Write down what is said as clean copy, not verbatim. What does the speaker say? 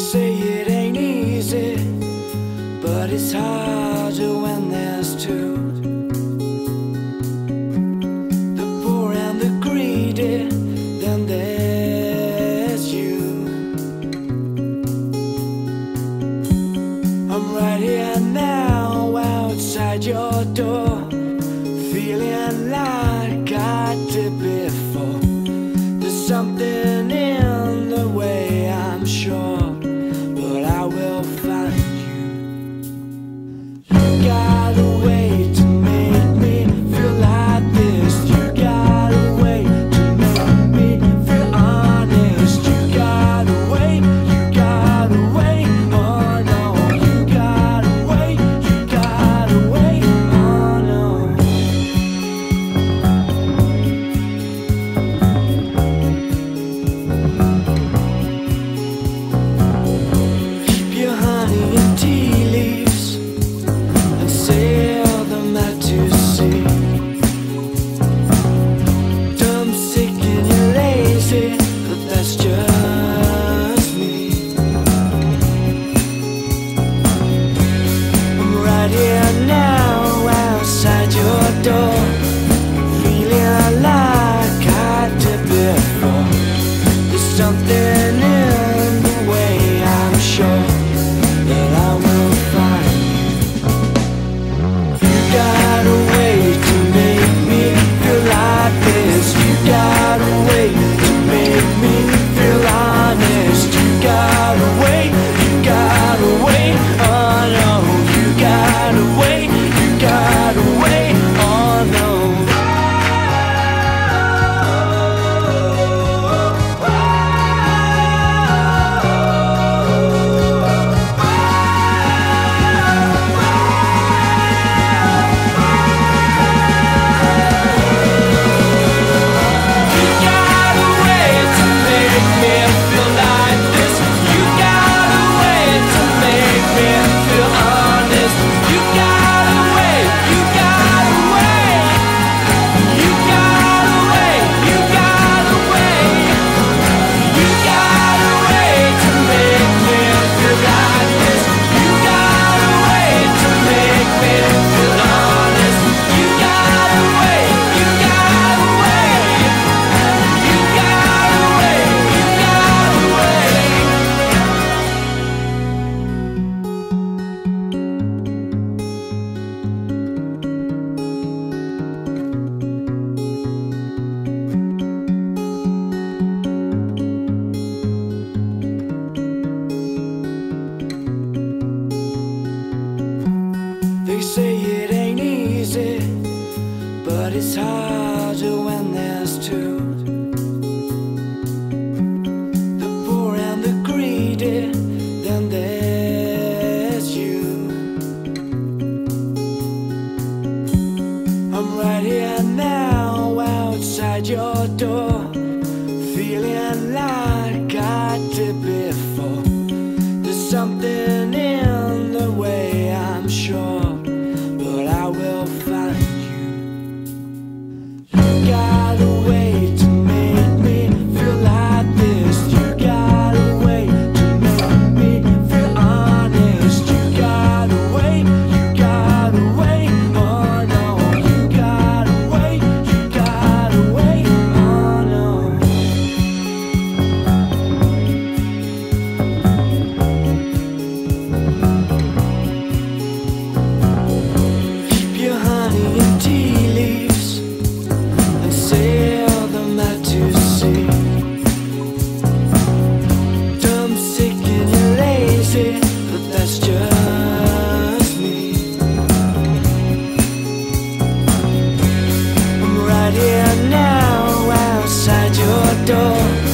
say it ain't easy, but it's harder when there's two. The poor and the greedy, then there's you. I'm right here now outside your door, feeling like I did before. There's something in the way, I'm sure, but I will find you. You got a way to make me feel like this. You got a way to make me feel honest. You got a way, you got a way, oh no. You got a way, you got a way, oh no. Keep your honey and tea leaves and sail them out to sea. Dumb, sick, and you're lazy, but that's just me. I'm right here now outside your door, feeling like I did before. There's something in the way, I'm sure, that I will find you. You got a way to make me feel like this. You got a way to make me feel honest. You got a way, you got a way, oh no. You got a way, you got a way, oh no. They say it ain't easy, but it's harder when there's two. The poor and the greedy, then there's you. I'm right here now outside your door, feeling like I did before. There's something in the way, I'm sure, but I will find you. You got a way to make me feel like this. You got a way to make me feel honest. You got a way, you got a way, oh no. You got a way, you got a way, oh no. Keep your honey and tea leaves and sail them out to sea. Dumb, sick, and you're lazy, but that's just me. I'm right here now outside your door,